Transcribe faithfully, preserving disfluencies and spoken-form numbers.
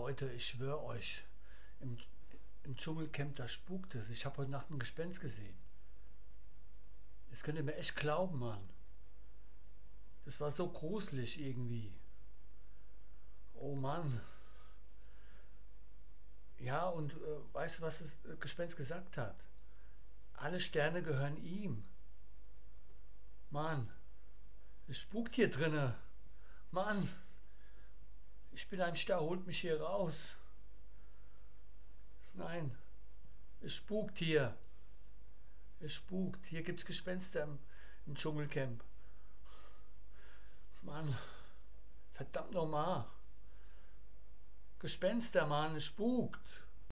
Leute, ich schwöre euch, im, im Dschungelcamp, da spukt es. Ich habe heute Nacht ein Gespenst gesehen. Das könnt ihr mir echt glauben, Mann. Das war so gruselig irgendwie. Oh Mann. Ja, und äh, weißt du, was das äh, Gespenst gesagt hat? Alle Sterne gehören ihm. Mann, es spukt hier drinne. Mann, ich bin ein Star, holt mich hier raus. Nein, es spukt hier. Es spukt. Hier gibt's Gespenster im, im Dschungelcamp. Mann, verdammt nochmal. Gespenster, Mann, es spukt.